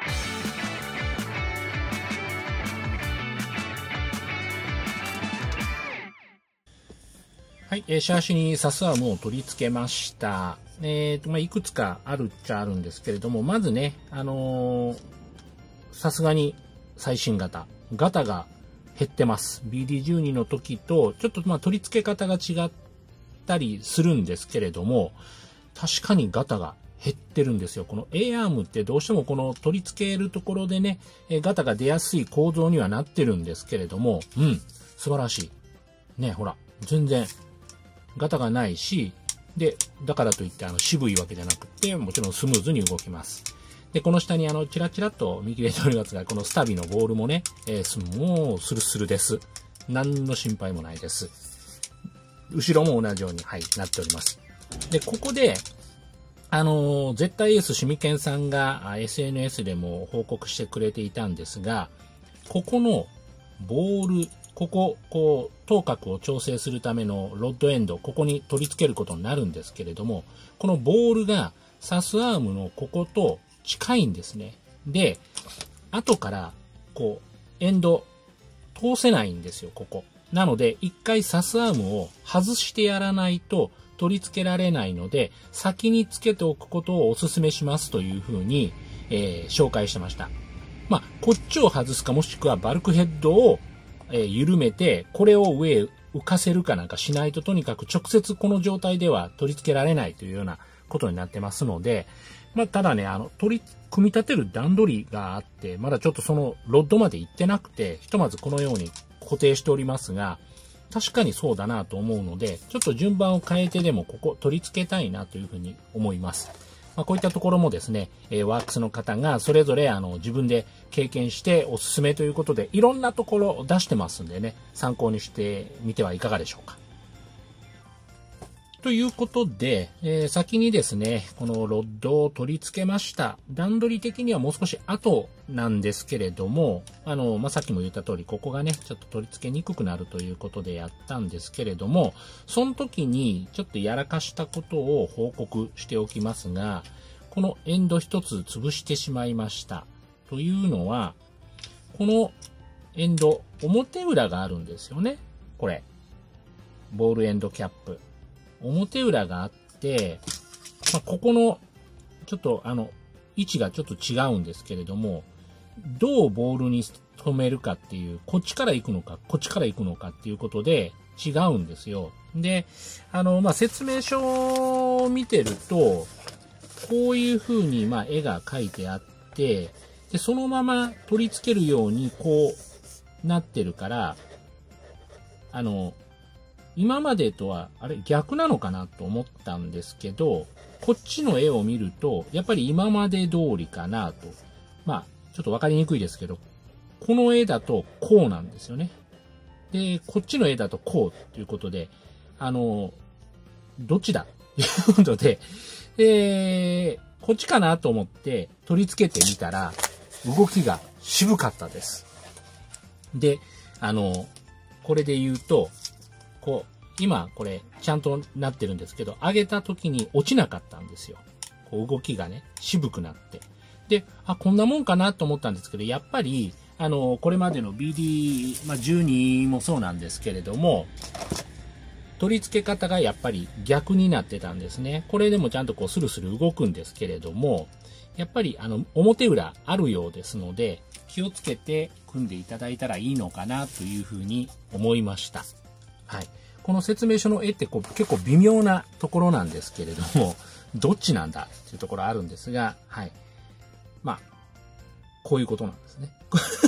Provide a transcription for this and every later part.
はい、シャーシにサスアームを取り付けました。いくつかあるっちゃあるんですけれども、まずね、さすがに最新型、ガタが減ってます。BD12 の時と、ちょっと取り付け方が違ったりするんですけれども、確かにガタが減ってるんですよ。この A アームってどうしてもこの取り付けるところでね、ガタが出やすい構造にはなってるんですけれども、素晴らしい。ね、ほら、全然、ガタがないし、で、だからといって渋いわけじゃなくて、もちろんスムーズに動きます。で、この下にチラチラっと見切れておりますが、このスタビのボールもね、もうスルスルです。何の心配もないです。後ろも同じように、はい、なっております。で、ここで、ZS シミケンさんが SNS でも報告してくれていたんですが、ここのボール、こう、頭角を調整するためのロッドエンド、ここに取り付けることになるんですけれども、このボールがサスアームのここと近いんですね。で、後から、エンド通せないんですよ、ここ。なので、一回サスアームを外してやらないと取り付けられないので、先につけておくことをお勧めしますというふうに、紹介してました。こっちを外すかもしくはバルクヘッドを緩めて、これを上へ浮かせるかなんかしないと、とにかく直接この状態では取り付けられないというようなことになってますので、ただね、組み立てる段取りがあって、まだちょっとそのロッドまで行ってなくて、ひとまずこのように固定しておりますが、確かにそうだなと思うので、ちょっと順番を変えてでもここ取り付けたいなというふうに思います。こういったところもですね、ワークスの方がそれぞれ自分で経験しておすすめということで、いろんなところを出してますんでね、参考にしてみてはいかがでしょうか。ということで、先にですね、このロッドを取り付けました。段取り的にはもう少し後なんですけれども、さっきも言った通り、ここがね、ちょっと取り付けにくくなるということでやったんですけれども、その時にちょっとやらかしたことを報告しておきますが、このエンド一つ潰してしまいました。というのは、このエンド、表裏があるんですよね。これ。ボールエンドキャップ。表裏があって、ここの、ちょっと位置がちょっと違うんですけれども、どうボールに止めるかっていう、こっちから行くのか、こっちから行くのかっていうことで違うんですよ。で、説明書を見てると、こういう風に、絵が描いてあって、で、そのまま取り付けるように、こう、なってるから、今までとは、逆なのかなと思ったんですけど、こっちの絵を見ると、やっぱり今まで通りかなと。ちょっとわかりにくいですけど、この絵だとこうなんですよね。で、こっちの絵だとこうということで、どっちだということで、こっちかなと思って取り付けてみたら、動きが渋かったです。で、これで言うと、今これちゃんとなってるんですけど、上げた時に落ちなかったんですよ。動きがね、渋くなって。で、こんなもんかなと思ったんですけど、やっぱり、これまでの BD12 もそうなんですけれども、取り付け方がやっぱり逆になってたんですね。これでもちゃんとスルスル動くんですけれども、やっぱり表裏あるようですので、気をつけて組んでいただいたらいいのかなというふうに思いました。はい。この説明書の絵って結構微妙なところなんですけれども、どっちなんだっていうところあるんですが、はい。こういうことなんですね。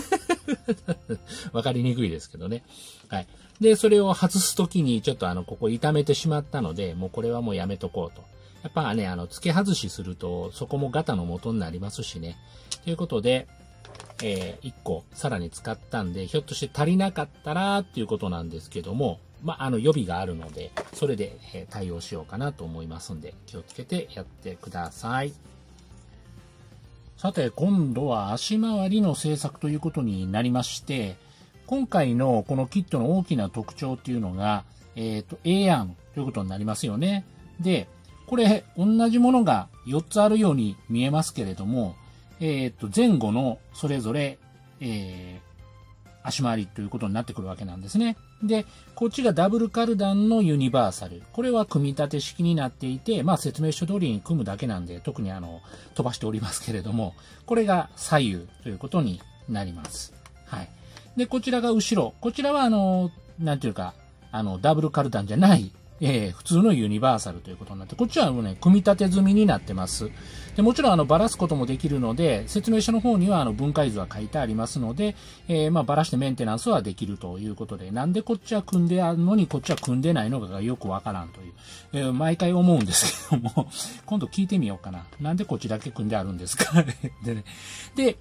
わかりにくいですけどね。はい。で、それを外すときにちょっとここ痛めてしまったので、もうこれはもうやめとこうと。やっぱね、付け外しすると、そこもガタの元になりますしね。ということで、1個さらに使ったんで、ひょっとして足りなかったらっていうことなんですけども、予備があるので、それで、対応しようかなと思いますんで、気をつけてやってください。さて、今度は足回りの製作ということになりまして、今回のこのキットの大きな特徴っていうのが、A アームということになりますよね。で、これ、同じものが4つあるように見えますけれども、 前後のそれぞれ、足回りということになってくるわけなんですね。で、こっちがダブルカルダンのユニバーサル。これは組み立て式になっていて、まあ説明書通りに組むだけなんで、特に飛ばしておりますけれども、これが左右ということになります。はい。で、こちらが後ろ。こちらはなんていうか、ダブルカルダンじゃない、普通のユニバーサルということになって、こっちはもうね、組み立て済みになってます。で、もちろんばらすこともできるので、説明書の方には分解図は書いてありますので、まあばらしてメンテナンスはできるということで、なんでこっちは組んであるのにこっちは組んでないのかがよくわからんという、毎回思うんですけども、今度聞いてみようかな。なんでこっちだけ組んであるんですかでね。で、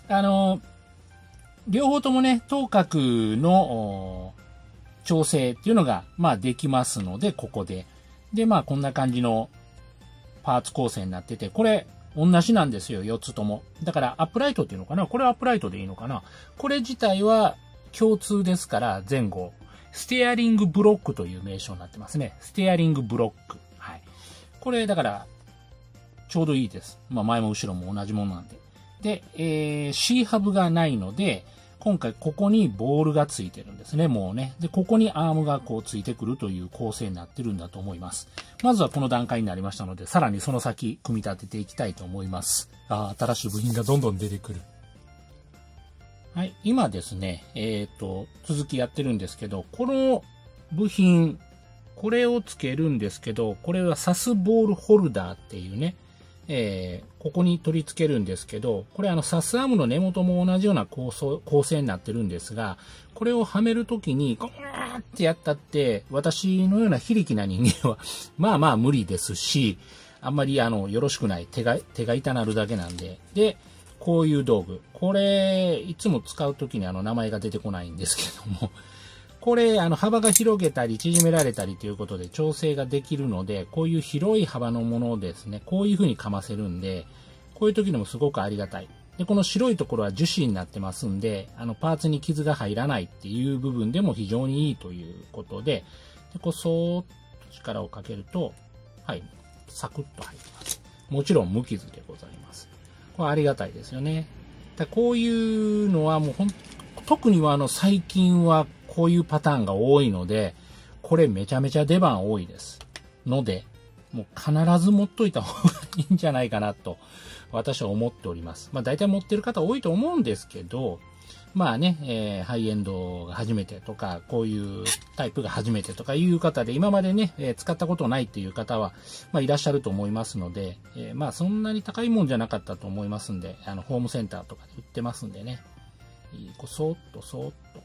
両方ともね、頭角の調整っていうのが、まあできますので、ここで。で、まあこんな感じのパーツ構成になってて、これ同じなんですよ、4つとも。だからアップライトっていうのかな？これはアップライトでいいのかな？これ自体は共通ですから、前後。ステアリングブロックという名称になってますね。ステアリングブロック。はい。これだから、ちょうどいいです。まあ前も後ろも同じものなんで。で、C ハブがないので、今回ここにボールがついてるんですね、もうね。で、ここにアームがこうついてくるという構成になってるんだと思います。まずはこの段階になりましたので、さらにその先組み立てていきたいと思います。新しい部品がどんどん出てくる。はい、今ですね、続きやってるんですけど、この部品、これをつけるんですけど、これはサスボールホルダーっていうね、ここに取り付けるんですけど、これサスアームの根元も同じような構成になってるんですが、これをはめるときに、ゴーってやったって、私のような非力な人間は、まあまあ無理ですし、あんまりよろしくない。手が痛なるだけなんで。で、こういう道具。これ、いつも使うときに名前が出てこないんですけども、これ、幅が広げたり縮められたりということで調整ができるので、こういう広い幅のものをですね、こういう風にかませるんで、こういう時でもすごくありがたい。で、この白いところは樹脂になってますんで、パーツに傷が入らないっていう部分でも非常にいいということで、こう、そーっと力をかけると、はい、サクッと入ってます。もちろん無傷でございます。これありがたいですよね。こういうのはもう特には最近はこういうパターンが多いので、これめちゃめちゃ出番多いです。ので、もう必ず持っといた方がいいんじゃないかなと、私は思っております。まあ大体持ってる方多いと思うんですけど、まあね、ハイエンドが初めてとか、こういうタイプが初めてとかいう方で、今までね、使ったことないっていう方は、まあいらっしゃると思いますので、まあそんなに高いもんじゃなかったと思いますんで、ホームセンターとかで売ってますんでね、そーっとそーっと、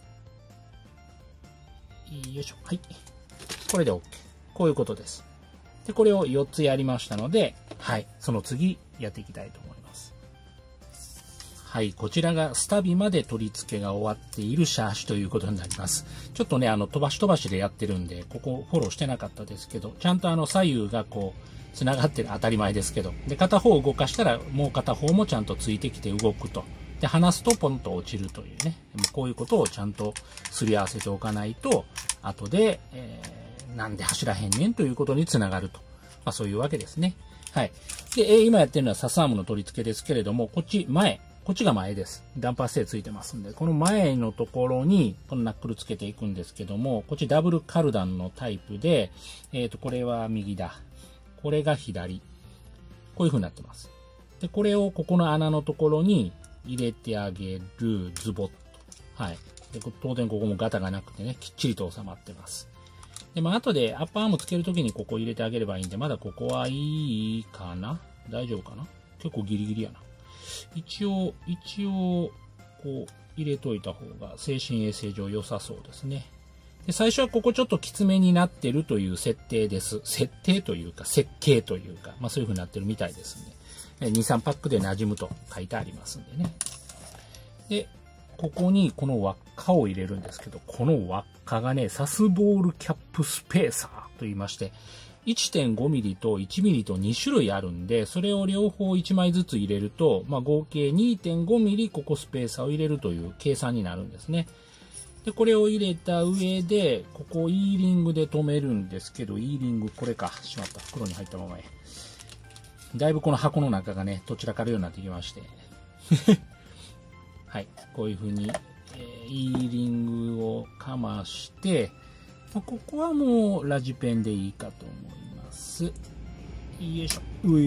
よいしょ。はい。これで OK。こういうことです。で、これを4つやりましたので、はい。その次、やっていきたいと思います。はい。こちらがスタビまで取り付けが終わっているシャーシということになります。ちょっとね、飛ばしでやってるんで、ここフォローしてなかったですけど、ちゃんと左右がこう、繋がってる当たり前ですけど、で、片方を動かしたら、もう片方もちゃんとついてきて動くと。で、離すとポンと落ちるというね。こういうことをちゃんとすり合わせておかないと、後で、なんで走らへんねんということにつながると。まあそういうわけですね。はい。で、今やってるのはサスアームの取り付けですけれども、こっちが前です。ダンパー製ついてますんで、この前のところに、このナックルつけていくんですけども、こっちダブルカルダンのタイプで、これは右だ。これが左。こういう風になってます。で、これをここの穴のところに、入れてあげる、ズボッと。はい。で、当然ここもガタがなくてね、きっちりと収まってます。で、まあ、後でアッパーアームつけるときにここ入れてあげればいいんで、まだここはいいかな？大丈夫かな？結構ギリギリやな。一応、こう、入れといた方が精神衛生上良さそうですね。で、最初はここちょっときつめになってるという設定です。設定というか、設計というか、まあそういう風になってるみたいですんで。2、3パックで馴染むと書いてありますんでね。で、ここにこの輪っかを入れるんですけど、この輪っかがね、サスボールキャップスペーサーと言いまして、1.5 ミリと1ミリと2種類あるんで、それを両方1枚ずつ入れると、まあ合計 2.5 ミリここスペーサーを入れるという計算になるんですね。で、これを入れた上で、ここをイーリングで留めるんですけど、イーリングこれか。しまった。袋に入ったままへ。だいぶこの箱の中がね、どちらかるようになってきまして。 はい。こういう風に、いいリングをかまして、ここはもうラジペンでいいかと思います。よいしょ。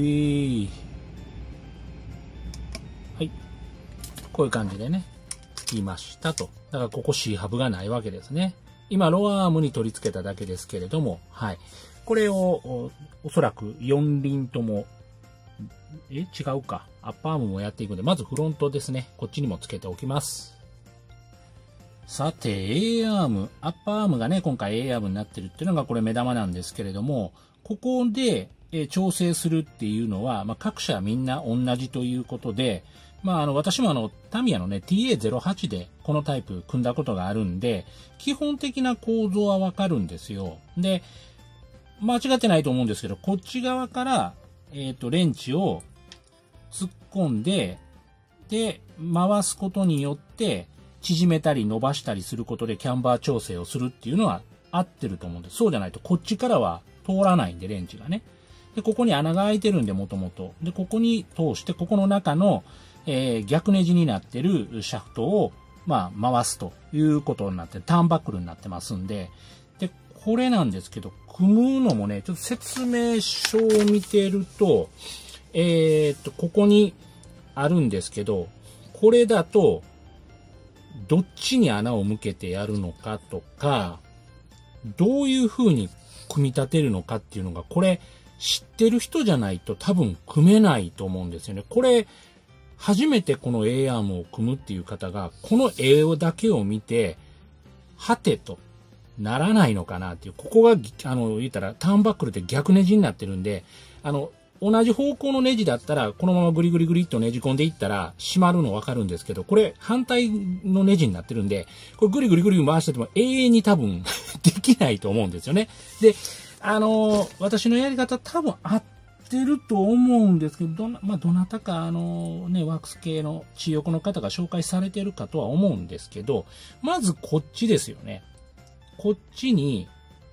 はい。こういう感じでね、つきましたと。だからここ C ハブがないわけですね。今、ロアームに取り付けただけですけれども、はい。これを、おそらく4輪とも、違うか。アッパーアームもやっていくので、まずフロントですね。こっちにもつけておきます。さて、A アーム、アッパーアームがね、今回 A アームになってるっていうのがこれ目玉なんですけれども、ここで調整するっていうのは、各社みんな同じということで、私もタミヤのね、TA08 でこのタイプ組んだことがあるんで、基本的な構造はわかるんですよ。で、間違ってないと思うんですけど、こっち側から、レンチを突っ込んで、で、回すことによって、縮めたり伸ばしたりすることでキャンバー調整をするっていうのは合ってると思うんです。そうじゃないとこっちからは通らないんで、レンチがね。で、ここに穴が開いてるんで、もともと。で、ここに通して、ここの中の、逆ネジになってるシャフトを、回すということになって、ターンバックルになってますんで、で、これなんですけど、組むのもね、ちょっと説明書を見てると、ここにあるんですけど、これだと、どっちに穴を向けてやるのかとか、どういう風に組み立てるのかっていうのが、これ知ってる人じゃないと多分組めないと思うんですよね。これ、初めてこの A アームを組むっていう方が、この絵だけを見て、はてとならないのかなっていう、ここが、言ったらターンバックルって逆ネジになってるんで、同じ方向のネジだったら、このままグリグリグリっとねじ込んでいったら、閉まるのわかるんですけど、これ反対のネジになってるんで、これグリグリグリ回してても永遠に多分できないと思うんですよね。で、私のやり方多分合ってると思うんですけど、どなたかワークス系の知欲の方が紹介されてるかとは思うんですけど、まずこっちですよね。こっちに、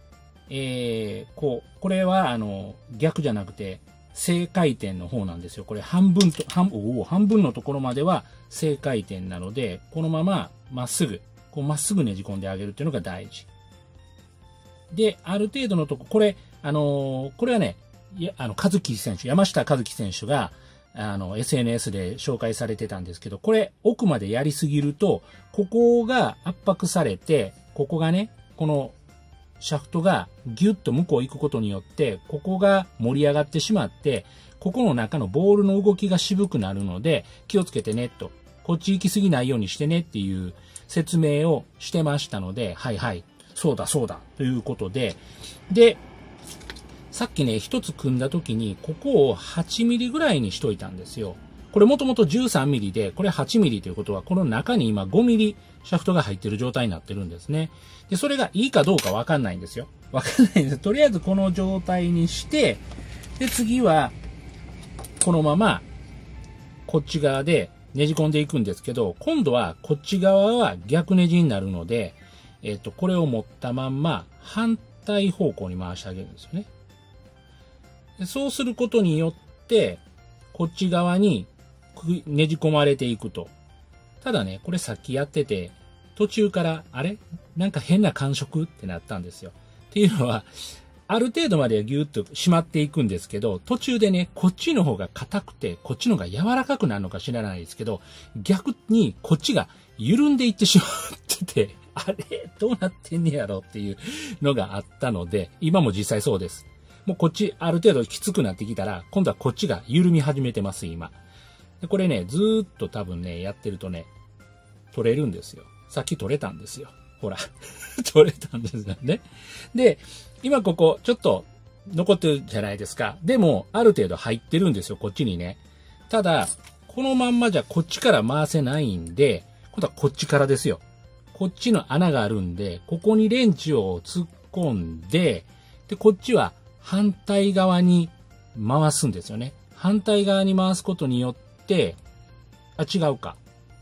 これは逆じゃなくて、正回転の方なんですよ。これ半分のところまでは正回転なので、このまままっすぐねじ込んであげるっていうのが大事。で、ある程度のとこ、これはね、山下和樹選手が、SNS で紹介されてたんですけど、これ奥までやりすぎると、ここが圧迫されて、ここがね、このシャフトがギュッと向こう行くことによって、ここが盛り上がってしまって、ここの中のボールの動きが渋くなるので、気をつけてね、と。こっち行き過ぎないようにしてねっていう説明をしてましたので、はいはい、そうだ、ということで、で、さっきね、一つ組んだ時に、ここを8ミリぐらいにしといたんですよ。これもともと13ミリで、これ8ミリということは、この中に今5ミリシャフトが入ってる状態になってるんですね。で、それがいいかどうかわかんないんですよ。わかんないんです。とりあえずこの状態にして、で、次は、このまま、こっち側でねじ込んでいくんですけど、今度はこっち側は逆ネジになるので、これを持ったまんま、反対方向に回してあげるんですよね。でそうすることによって、こっち側にねじ込まれていくと。ただね、これさっきやってて、途中から、あれなんか変な感触ってなったんですよ。っていうのは、ある程度まではギュッと締まっていくんですけど、途中でね、こっちの方が硬くて、こっちの方が柔らかくなるのか知らないですけど、逆にこっちが緩んでいってしまってて、あれどうなってんねやろっていうのがあったので、今も実際そうです。もうこっちある程度きつくなってきたら、今度はこっちが緩み始めてます、今。でこれね、ずーっと多分ね、やってるとね、取れるんですよ。さっき取れたんですよ。ほら。取れたんですよね。で、今ここちょっと残ってるじゃないですか。でも、ある程度入ってるんですよ、こっちにね。ただ、このまんまじゃこっちから回せないんで、今度はこっちからですよ。こっちの穴があるんで、ここにレンチを突っ込んで、で、こっちは反対側に回すんですよね。反対側に回すことによって、違うか。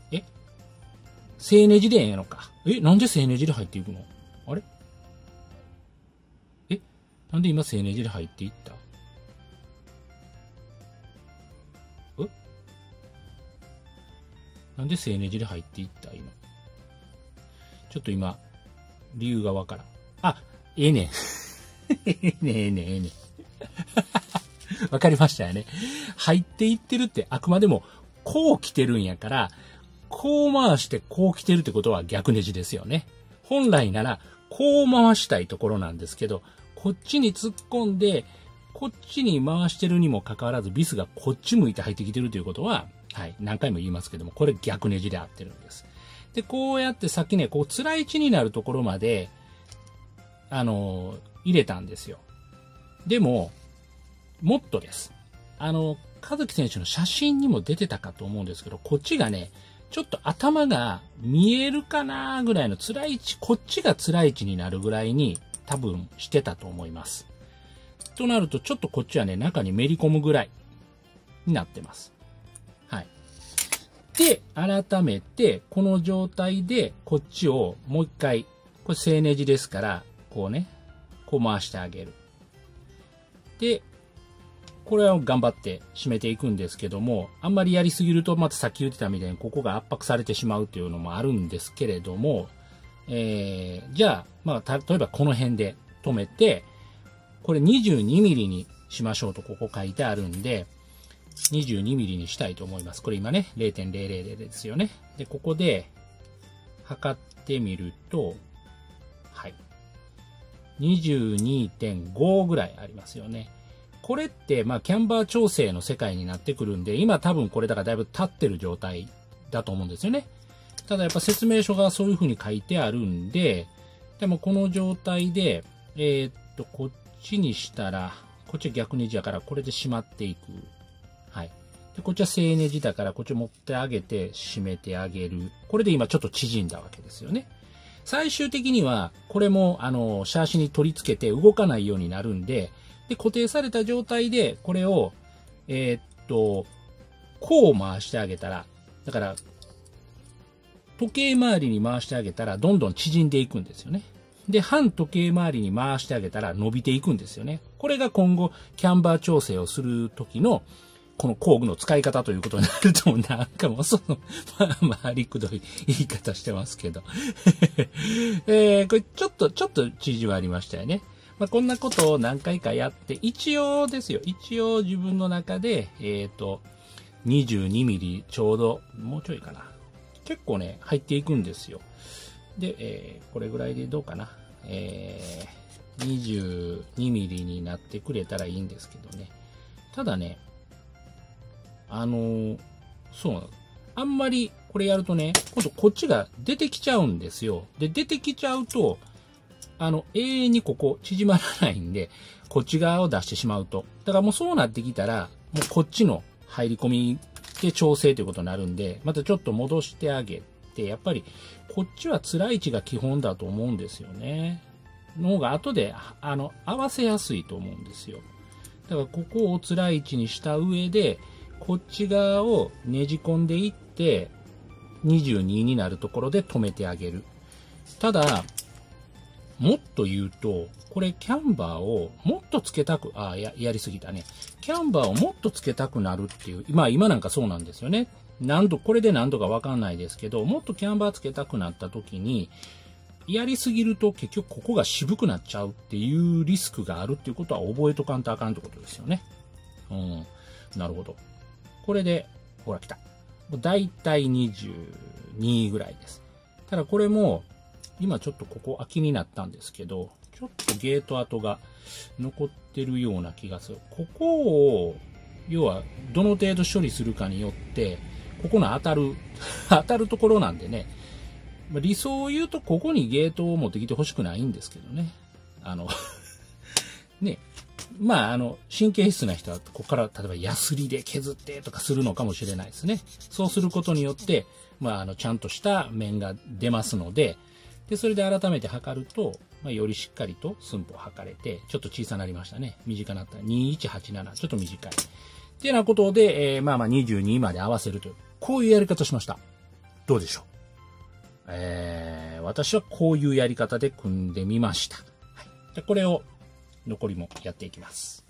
正ネジでええのか。なんで正ネジで入っていくの？あれ？なんで今正ネジで入っていった？ なんで正ネジで入っていった今。ちょっと今、理由がわからん。あ、ええねん。ええねん、ええねん、ええねん。わかりましたよね。入っていってるってあくまでもこう来てるんやから、こう回してこう来てるってことは逆ネジですよね。本来ならこう回したいところなんですけど、こっちに突っ込んで、こっちに回してるにもかかわらずビスがこっち向いて入ってきてるということは、はい、何回も言いますけども、これ逆ネジで合ってるんです。で、こうやってさっきね、こう、つらい位置になるところまで、入れたんですよ。でも、もっとです。和樹選手の写真にも出てたかと思うんですけど、こっちがね、ちょっと頭が見えるかなぐらいの辛い位置、こっちが辛い位置になるぐらいに多分してたと思います。となると、ちょっとこっちはね、中にめり込むぐらいになってます。はい。で、改めて、この状態で、こっちをもう一回、これ正ネジですから、こうね、こう回してあげる。で、これは頑張って締めていくんですけども、あんまりやりすぎると、またさっき言ってたみたいに、ここが圧迫されてしまうっていうのもあるんですけれども、じゃあ、まあ、例えばこの辺で止めて、これ22ミリにしましょうとここ書いてあるんで、22ミリにしたいと思います。これ今ね、0.000 ですよね。で、ここで測ってみると、はい。22.5 ぐらいありますよね。これって、まあ、キャンバー調整の世界になってくるんで、今多分これだからだいぶ立ってる状態だと思うんですよね。ただやっぱ説明書がそういう風に書いてあるんで、でもこの状態で、こっちにしたら、こっちは逆ネジだからこれで締まっていく。はい。で、こっちは正ネジだからこっちを持ってあげて締めてあげる。これで今ちょっと縮んだわけですよね。最終的には、これも、シャーシに取り付けて動かないようになるんで、で、固定された状態で、これを、こう回してあげたら、だから、時計回りに回してあげたら、どんどん縮んでいくんですよね。で、反時計回りに回してあげたら伸びていくんですよね。これが今後、キャンバー調整をするときの、この工具の使い方ということになると、なんかもうまあ、りくどい言い方してますけど。これちょっと縮まりましたよね。まあ、こんなことを何回かやって、一応ですよ。一応自分の中で、22ミリちょうど、もうちょいかな。結構ね、入っていくんですよ。で、これぐらいでどうかな。22ミリになってくれたらいいんですけどね。ただね、そうなの。あんまりこれやるとね、今度こっちが出てきちゃうんですよ。で、出てきちゃうと、永遠にここ縮まらないんで、こっち側を出してしまうと。だからもうそうなってきたら、もうこっちの入り込みで調整ということになるんで、またちょっと戻してあげて、やっぱりこっちは辛い位置が基本だと思うんですよね。の方が後で、合わせやすいと思うんですよ。だからここを辛い位置にした上で、こっち側をねじ込んでいって、22になるところで止めてあげる。ただ、もっと言うと、これキャンバーをもっとつけたく、やりすぎたね。キャンバーをもっとつけたくなるっていう、今なんかそうなんですよね。これで何度かわかんないですけど、もっとキャンバーつけたくなった時に、やりすぎると結局ここが渋くなっちゃうっていうリスクがあるっていうことは覚えとかんとあかんってことですよね。なるほど。これで、ほら来た。だいたい22ぐらいです。ただこれも、今ちょっとここ空きになったんですけど、ちょっとゲート跡が残ってるような気がする。ここを、要はどの程度処理するかによって、ここの当たるところなんでね、理想を言うとここにゲートを持ってきてほしくないんですけどね。ね。まあ、神経質な人は、ここから、例えば、ヤスリで削ってとかするのかもしれないですね。そうすることによって、まあ、ちゃんとした面が出ますので、で、それで改めて測ると、まあ、よりしっかりと寸法を測れて、ちょっと小さくなりましたね。短くなった。2187。ちょっと短い。っていうようなことで、まあ22まで合わせるという、こういうやり方しました。どうでしょう？私はこういうやり方で組んでみました。はい。で、これを残りもやっていきます。